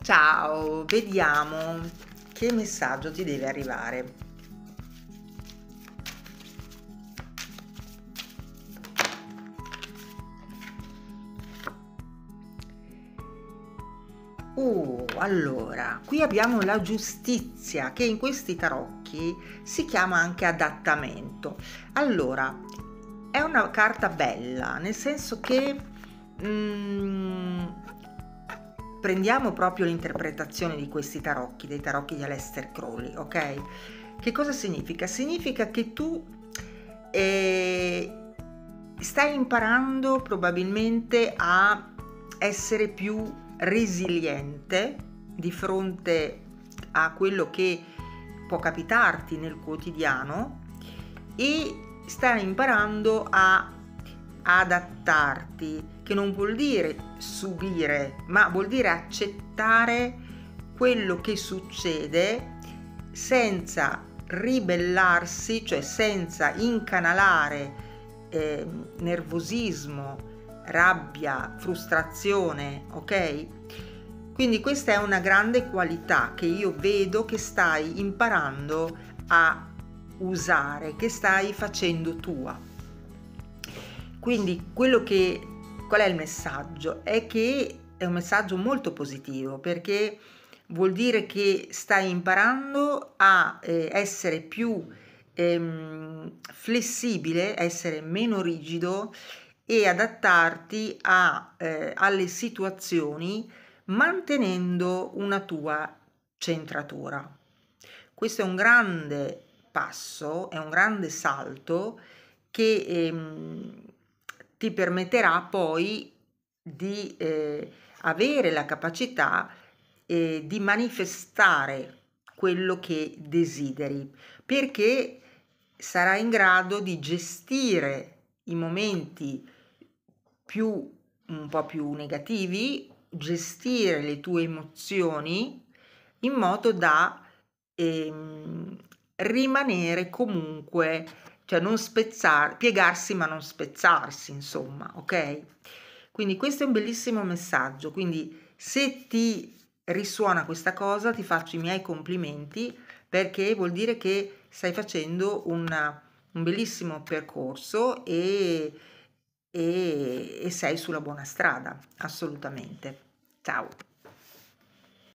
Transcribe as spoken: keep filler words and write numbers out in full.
Ciao, vediamo che messaggio ti deve arrivare. Uh, allora, qui abbiamo la giustizia, che in questi tarocchi si chiama anche adattamento. Allora, è una carta bella, nel senso che mm, prendiamo proprio l'interpretazione di questi tarocchi, dei tarocchi di Aleister Crowley, ok? Che cosa significa? Significa che tu eh, stai imparando probabilmente a essere più resiliente di fronte a quello che può capitarti nel quotidiano e stai imparando a adattarti, che non vuol dire subire, ma vuol dire accettare quello che succede senza ribellarsi, cioè senza incanalare eh, nervosismo, rabbia, frustrazione, ok? Quindi questa è una grande qualità che io vedo che stai imparando a usare, che stai facendo tua. Quindi quello che, qual è il messaggio? È che è un messaggio molto positivo, perché vuol dire che stai imparando a eh, essere più ehm, flessibile, essere meno rigido e adattarti a, eh, alle situazioni mantenendo una tua centratura. Questo è un grande passo, è un grande salto che ehm, ti permetterà poi di eh, avere la capacità eh, di manifestare quello che desideri, perché sarai in grado di gestire i momenti più un po' più negativi, gestire le tue emozioni in modo da ehm, rimanere comunque, cioè non spezzare, piegarsi ma non spezzarsi, insomma, ok? Quindi questo è un bellissimo messaggio, quindi se ti risuona questa cosa ti faccio i miei complimenti, perché vuol dire che stai facendo una, un bellissimo percorso e, e, e sei sulla buona strada, assolutamente. Ciao!